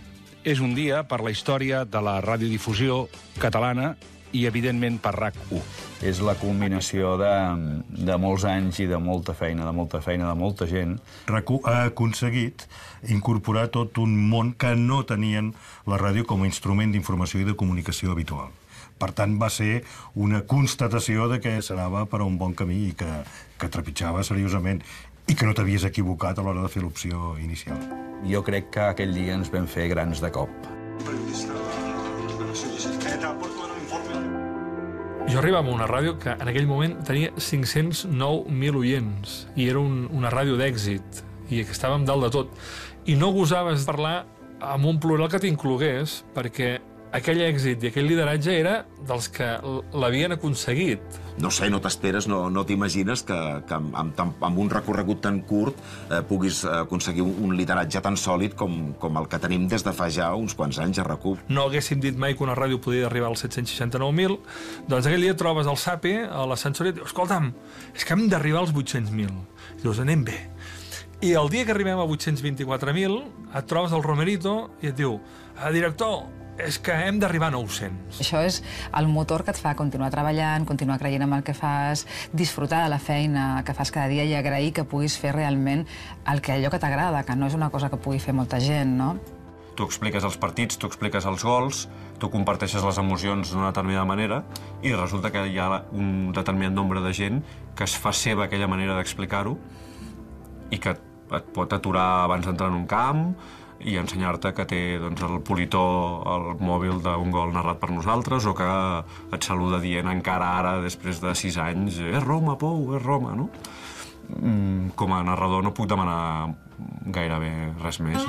és un dia per la història de la radiodifusió catalana i, evidentment, per RAC u. És la culminació de, de molts anys i de molta feina, de molta feina, de molta gent. RAC u ha aconseguit incorporar tot un món que no tenien la ràdio com a instrument d'informació i de comunicació habitual. Per tant, va ser una constatació de que s'anava per a un bon camí i que, que trepitjava seriosament i que no t'havies equivocat a l'hora de fer l'opció inicial. Jo crec que aquell dia ens vam fer grans de cop. Jo arribava a una ràdio que en aquell moment tenia cinc-cents nou mil oients i era un, una ràdio d'èxit i que estàvem dalt de tot. I no gosaves parlar amb un plural que t'inclogués perquè aquell èxit i aquell lideratge era dels que l'havien aconseguit. No sé, no t'esperes, no, no t'imagines que, que amb, amb, amb un recorregut tan curt eh, puguis aconseguir un, un lideratge tan sòlid com, com el que tenim des de fa ja uns quants anys a RAC u. No haguéssim dit mai que una ràdio podia arribar als set-cents seixanta-nou mil, doncs aquell dia trobes el SAPE a l'ascensor i et diu, escolta'm, és que hem d'arribar als vuit-cents mil. I dius, anem bé. I el dia que arribem a vuit-cents vint-i-quatre mil, et trobes el Romerito i et diu, director, és que hem d'arribar a nou-cents. Això és el motor que et fa continuar treballant, continuar creient en el que fas, disfrutar de la feina que fas cada dia i agrair que puguis fer realment el que allò que t'agrada, que no és una cosa que pugui fer molta gent, no? Tu expliques els partits, tu expliques els gols, tu comparteixes les emocions d'una determinada manera i resulta que hi ha un determinat nombre de gent que es fa seva aquella manera d'explicar-ho i que et pot aturar abans d'entrar en un camp i ensenyar-te que té doncs, el politó al mòbil d'un gol narrat per nosaltres o que et saluda dient encara ara, després de sis anys, és Roma, Pou, és Roma, no? Com a narrador no puc demanar gairebé res més,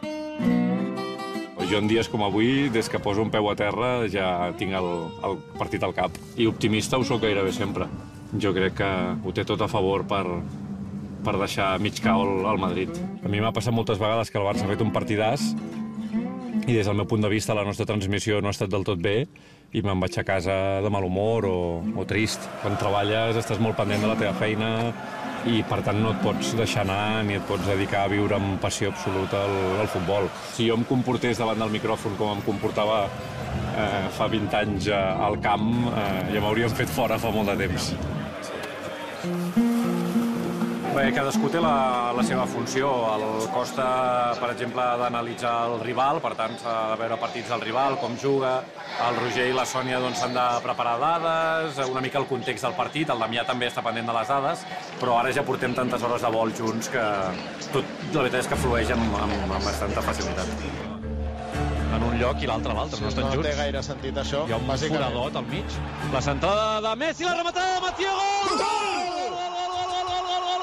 no? Jo en dies com avui, des que poso un peu a terra, ja tinc el, el partit al cap. I optimista ho sóc gairebé sempre. Jo crec que ho té tot a favor per, per deixar mig cau al Madrid. A mi m'ha passat moltes vegades que el Barça ha fet un partidàs i des del meu punt de vista la nostra transmissió no ha estat del tot bé i me'n vaig a casa de mal humor o, o trist. Quan treballes estàs molt pendent de la teva feina i per tant no et pots deixar anar ni et pots dedicar a viure amb passió absoluta al, al futbol. Si jo em comportés davant del micròfon com em comportava eh, fa vint anys al camp, eh, ja m'haurien fet fora fa molt de temps. Bé, cadascú té la, la seva funció. El Costa, per exemple, ha d'analitzar el rival, per tant, s'ha de veure partits del rival, com juga. El Roger i la Sònia doncs, s'han de preparar dades, una mica el context del partit. El Damià també està pendent de les dades, però ara ja portem tantes hores de vol junts que tot, la veritat és que flueix amb, amb, amb bastanta facilitat. En un lloc i l'altre a l'altre, no estan junts. No té gaire sentit això. Hi ha un foradot al mig. La centrada de Messi, la rematada de Matías, gol! Gol! Gol, gol, gol, gol, gol, gol,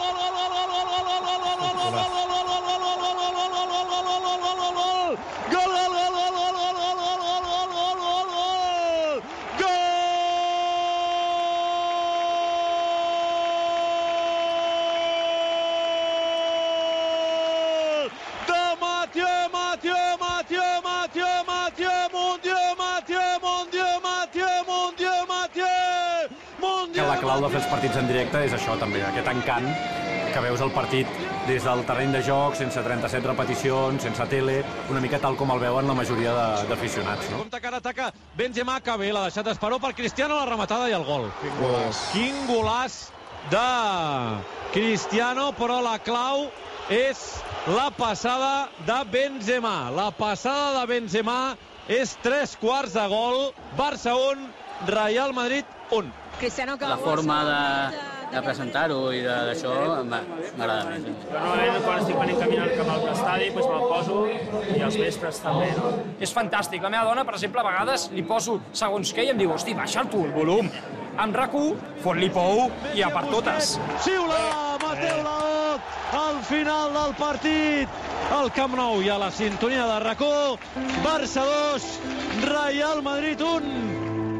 clau de fer els partits en directe és això, també, aquest encant que veus el partit des del terreny de joc, sense trenta-set repeticions, sense tele, una mica tal com el veuen la majoria d'aficionats. No? Compte que ara ataca Benzema, que bé, l'ha deixat Esperó per Cristiano, la rematada i el gol. Quin golàs. Quin golàs de Cristiano, però la clau és la passada de Benzema. La passada de Benzema és tres quarts de gol. Barça un, Real Madrid un. La forma de, de presentar-ho i d'això m'agrada més. Jo normalment quan estic venint caminant cap al estadi doncs me'l poso i els vespres també, no? És fantàstic. La meva dona, per exemple, a vegades li poso segons què i em diu, hosti, baixa'l tu el volum. Amb RAC u, fot-li pou i a per totes. Xiula Mateu Laot al final del partit. Al Camp Nou i a la sintonia de RAC u. Barça dos, Real Madrid un.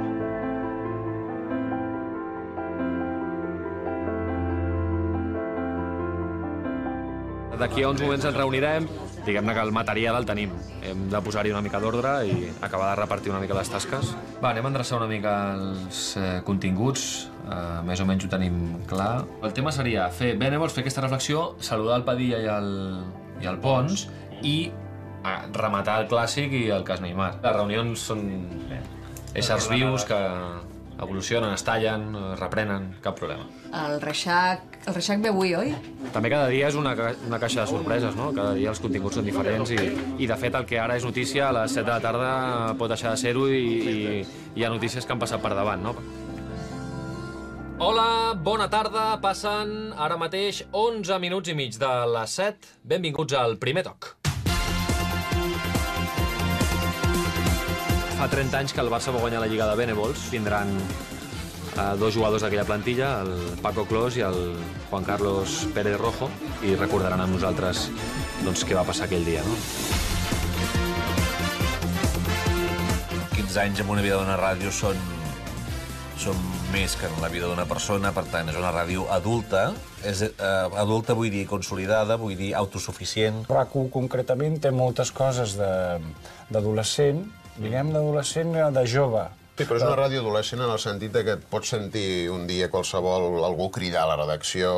D'aquí a uns moments ens reunirem, diguem-ne que el material el tenim. Hem de posar-hi una mica d'ordre i acabar de repartir una mica les tasques. Va, anem a endreçar una mica els eh, continguts, eh, més o menys ho tenim clar. El tema seria fer, bé, anem a fer aquesta reflexió, saludar el Padilla i el, i el Pons i eh, rematar el clàssic i el cas Neymar. Les reunions són bé, éssers vius que evolucionen, es tallen, es reprenen, cap problema. El Reixac, el Reixac ve avui, oi? També cada dia és una, ca una caixa de sorpreses, no? Cada dia els continguts són diferents i, i de fet el que ara és notícia a les set de la tarda pot deixar de ser-ho i, i hi ha notícies que han passat per davant, no? Hola, bona tarda. Passen ara mateix onze minuts i mig de les set. Benvinguts al Primer Toc. Fa trenta anys que el Barça va guanyar la Lliga de Benevols. Vindran eh, dos jugadors d'aquella plantilla, el Paco Clos i el Juan Carlos Pérez Rojo, i recordaran amb nosaltres doncs, què va passar aquell dia. No? quinze anys en una vida d'una ràdio són, són més que en la vida d'una persona, per tant, és una ràdio adulta. És, eh, adulta vull dir consolidada, vull dir autosuficient. RAC u concretament té moltes coses d'adolescent, diguem d'adolescent, de jove. Sí, però és una ràdio adolescent en el sentit que et pots sentir un dia qualsevol algú cridar a la redacció,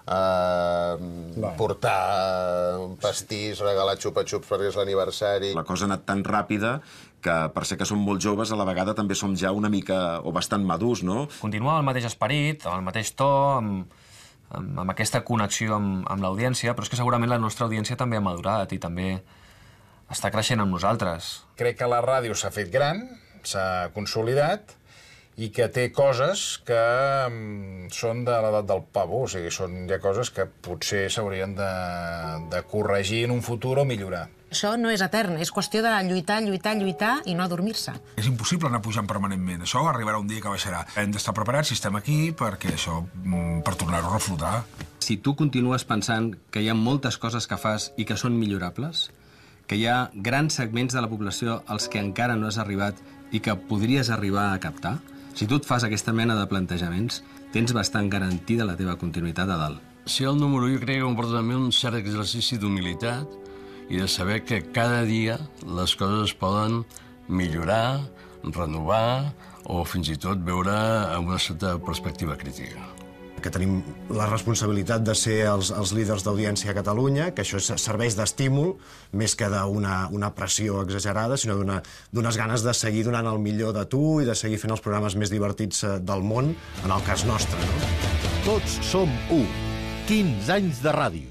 eh, portar un pastís, regalar xupa-xups perquè és l'aniversari. La cosa ha anat tan ràpida que, per ser que som molt joves, a la vegada també som ja una mica o bastant madurs, no? Continua amb el mateix esperit, amb el mateix to, amb, amb, amb aquesta connexió amb, amb l'audiència, però és que segurament la nostra audiència també ha madurat i també està creixent amb nosaltres. Crec que la ràdio s'ha fet gran, s'ha consolidat i que té coses que mm, són de l'edat del pavo, o sigui, són ja coses que potser s'haurien de, de corregir en un futur o millorar. Això no és etern, és qüestió de lluitar, lluitar, lluitar i no adormir-se. És impossible anar pujant permanentment. Això arribarà un dia que baixarà. Hem d'estar preparats si estem aquí perquè això, per tornar-ho a reflotar. Si tu continues pensant que hi ha moltes coses que fas i que són millorables, que hi ha grans segments de la població als que encara no has arribat i que podries arribar a captar, si tu et fas aquesta mena de plantejaments, tens bastant garantida la teva continuïtat a dalt. Ser el número u crec que comporta també un cert exercici d'humilitat i de saber que cada dia les coses es poden millorar, renovar o fins i tot veure amb una certa perspectiva crítica. Que tenim la responsabilitat de ser els, els líders d'audiència a Catalunya, que això serveix d'estímul, més que d'una una pressió exagerada, sinó d'unes ganes de seguir donant el millor de tu i de seguir fent els programes més divertits del món, en el cas nostre. No? Tots som u. quinze anys de ràdio.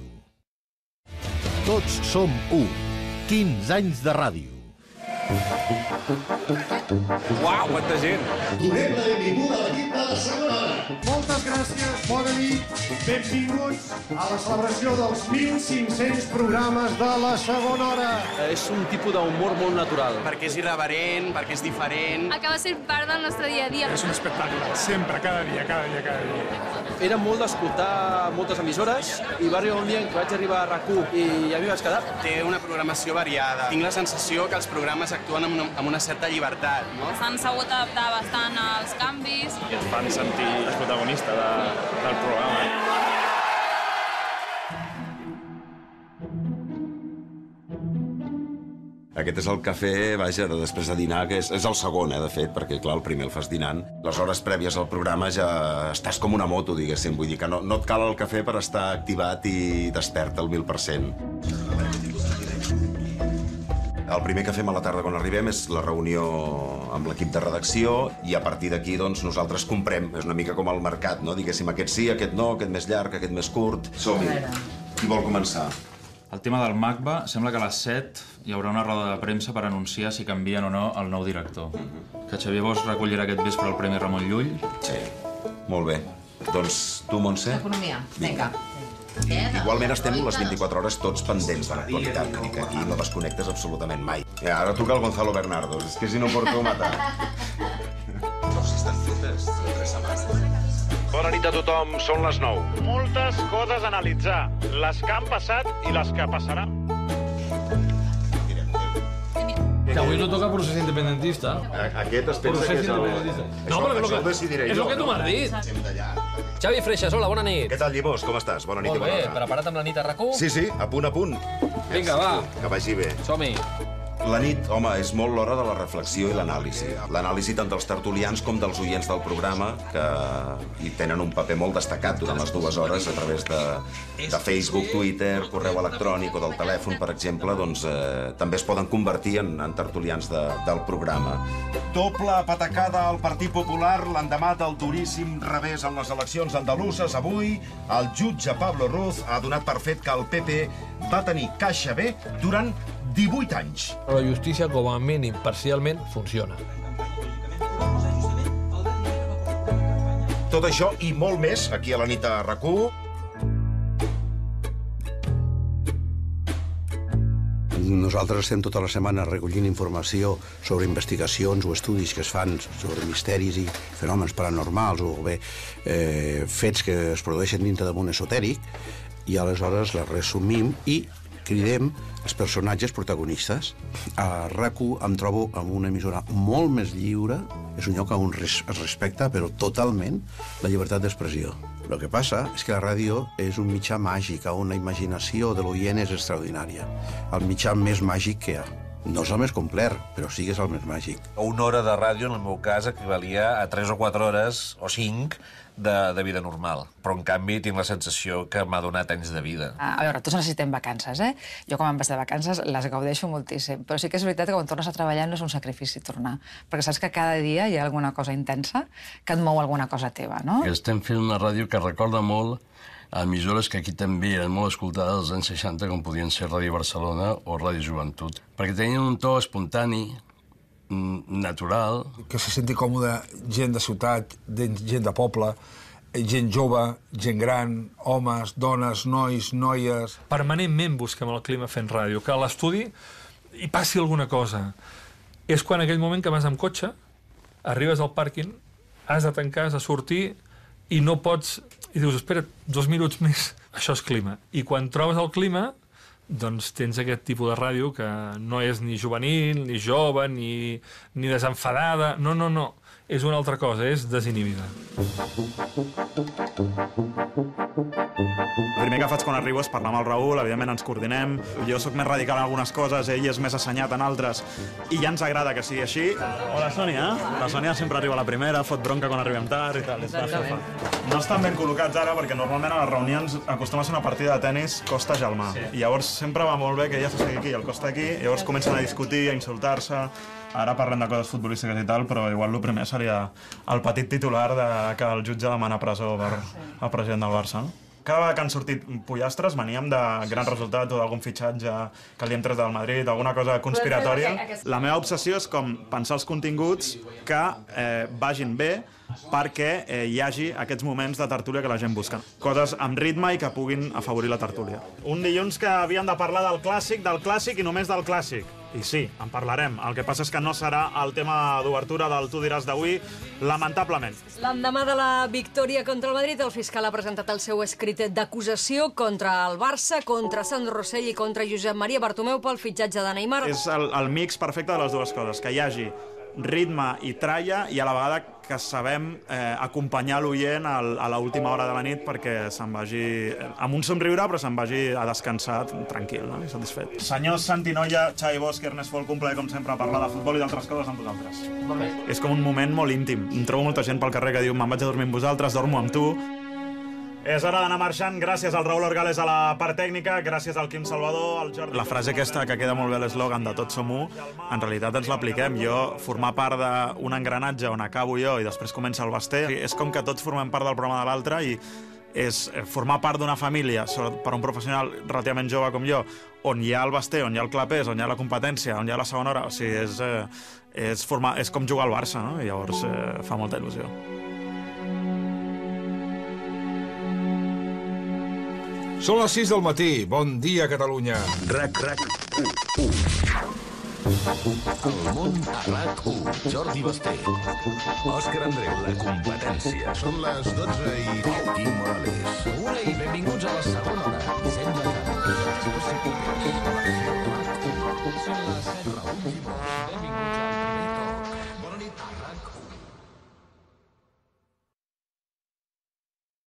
Tots som u. quinze anys de ràdio. Uau, quanta gent! Donem la benvinguda a l'equip de la segona hora. Moltes gràcies, bona nit, benvinguts a la celebració dels mil cinc-cents programes de la segona hora. És un tipus d'humor molt natural. Perquè és irreverent, perquè és diferent. Acaba sent part del nostre dia a dia. És un espectacle, sempre, cada dia, cada dia, cada dia. Era molt d'escoltar moltes emissores i va arribar un dia en què vaig arribar a RAC u i ja m'hi vaig quedar. Té una programació variada. Tinc la sensació que els programes actuen amb una, amb una certa llibertat, no? S'han sabut adaptar bastant als canvis. I et fan sentir el protagonista de, del programa. Aquest és el cafè, vaja, de després de dinar, que és, és el segon, eh, de fet, perquè, clar, el primer el fas dinant. Les hores prèvies al programa ja estàs com una moto, diguéssim. Vull dir que no, no et cal el cafè per estar activat i despert al mil per cent. El primer que fem a la tarda quan arribem és la reunió amb l'equip de redacció i a partir d'aquí doncs, nosaltres comprem. És una mica com al mercat, no? Diguéssim, aquest sí, aquest no, aquest més llarg, aquest més curt. Som-hi. Qui vol començar? El tema del MACBA, sembla que a les set hi haurà una roda de premsa per anunciar si canvien o no el nou director. Que Xavier Bosch recollirà aquest vespre el Premi Ramon Llull. Sí, molt bé. Doncs tu, Montse? Economia, vinga. Igualment estem les vint-i-quatre hores tots pendents de l'actualitat, vull dir que aquí no desconnectes absolutament mai. Ja, ara truca el Gonzalo Bernardo, és que és inoportú matar. Bona nit a tothom, són les nou. Moltes coses a analitzar, les que han passat i les que passaran. Que avui no toca procés independentista. Aquest es pensa que és el... No, però això ho decidiré jo. És el que tu m'has dit. Xavi Freixas, hola, bona nit. Què tal, Llimós? Com estàs? Bona nit i bona hora. Molt bé, preparat amb la nit a RAC u? Sí, sí, a punt a punt. Vinga, va. Que vagi bé. Som-hi. La nit, home, és molt l'hora de la reflexió i l'anàlisi. L'anàlisi tant dels tertulians com dels oients del programa, que hi tenen un paper molt destacat durant les dues hores a través de, de Facebook, Twitter, correu electrònic o del telèfon, per exemple, doncs eh, també es poden convertir en, en tertulians de, del programa. Doble patacada al Partit Popular l'endemà del duríssim revés en les eleccions andaluses. Avui, el jutge Pablo Ruz ha donat per fet que el P P va tenir caixa B durant divuit anys. La justícia, com a mínim, parcialment, funciona. Tot això i molt més aquí a la nit a RAC u. Nosaltres estem tota la setmana recollint informació sobre investigacions o estudis que es fan sobre misteris i fenòmens paranormals o bé eh, fets que es produeixen dintre del món esotèric i aleshores les resumim i cridem els personatges protagonistes. A RAC u em trobo amb una emissora molt més lliure, és un lloc on es respecta, però totalment, la llibertat d'expressió. El que passa és que la ràdio és un mitjà màgic, on la imaginació de l'oient és extraordinària. El mitjà més màgic que hi ha. No és el més complet, però sí que és el més màgic. Una hora de ràdio, en el meu cas, equivalia a tres o quatre hores, o cinc, de, de vida normal. Però, en canvi, tinc la sensació que m'ha donat anys de vida. A veure, tots necessitem vacances, eh? Jo, com em vaig de vacances, les gaudeixo moltíssim. Però sí que és veritat que quan tornes a treballar no és un sacrifici tornar. Perquè saps que cada dia hi ha alguna cosa intensa que et mou alguna cosa teva, no? Estem fent una ràdio que recorda molt a emissores que aquí també eren molt escoltades als anys seixanta, com podien ser Ràdio Barcelona o Ràdio Joventut, perquè tenien un to espontani, natural. Que se senti còmode gent de ciutat, gent de poble, gent jove, gent gran, homes, dones, nois, noies... Permanentment busquem el clima fent ràdio, que a l'estudi hi passi alguna cosa. És quan aquell moment que vas amb cotxe, arribes al pàrquing, has de tancar, has de sortir i no pots... I dius, espera't, dos minuts més. Això és clima. I quan trobes el clima, doncs tens aquest tipus de ràdio que no és ni juvenil, ni jove, ni, ni desenfadada. No, no, no. És una altra cosa, és desinhibida. El primer que faig quan arribo és parlar amb el Raül, evidentment ens coordinem. Jo sóc més radical en algunes coses, ell és més assenyat en altres, i ja ens agrada que sigui així. Hola, Sònia. La Sònia sempre arriba a la primera, fot bronca quan arribem tard i tal. No estan ben col·locats ara, perquè normalment a les reunions acostuma a ser una partida de tennis Costa-Gelmà. I llavors sempre va molt bé que ella s'assegui aquí i el Costa aquí, i llavors comencen a discutir, a insultar-se. Ara parlem de coses futbolístiques i tal, però igual el primer seria el petit titular de que el jutge demana presó per al president del Barça. Cada vegada que han sortit pollastres veníem de grans resultats o d'algun fitxatge que li hem tret del Madrid, alguna cosa conspiratòria. La meva obsessió és com pensar els continguts que eh, vagin bé perquè eh, hi hagi aquests moments de tertúlia que la gent busca. Coses amb ritme i que puguin afavorir la tertúlia. Un dilluns que havíem de parlar del clàssic, del clàssic i només del clàssic. I sí, en parlarem. El que passa és que no serà el tema d'obertura del Tu diràs d'avui, lamentablement. L'endemà de la victòria contra el Madrid, el fiscal ha presentat el seu escrit d'acusació contra el Barça, contra Sandro Rosell i contra Josep Maria Bartomeu pel fitxatge de Neymar. És el, el mix perfecte de les dues coses, que hi hagi ritme i tralla, i a la vegada que sabem eh, acompanyar l'oient a l'última hora de la nit perquè se'n vagi, eh, amb un somriure, però se'n vagi a descansar tranquil, no? I satisfet. Senyors Santinoia, Xavi Bosch, Ernest Folk, un plaer, com sempre, parlar de futbol i d'altres coses amb vosaltres. Molt bé. És com un moment molt íntim. Em trobo molta gent pel carrer que diu me'n vaig a dormir amb vosaltres, dormo amb tu. És hora d'anar marxant. Gràcies al Raül Orgales a la part tècnica, gràcies al Quim Salvador, al Jordi... La frase aquesta, que queda molt bé l'eslògan de Tots som u, en realitat ens l'apliquem. Jo, formar part d'un engranatge on acabo jo i després comença el Basté, és com que tots formem part del programa de l'altre i és formar part d'una família, per un professional relativament jove com jo, on hi ha el Basté, on hi ha el Clapés, on hi ha la competència, on hi ha la segona hora. O sigui, és, és, formar, és com jugar al Barça, no? I llavors eh, fa molta il·lusió. Són les sis del matí. Bon dia, Catalunya. RAC, RAC, u, u. El món a RAC u. Jordi Basté. Òscar Andreu, la competència. Són les dotze i deu. Quim Morales. Una i benvinguts a la segona hora. Disseny de Són les set. Raül Gimós. Benvinguts al primer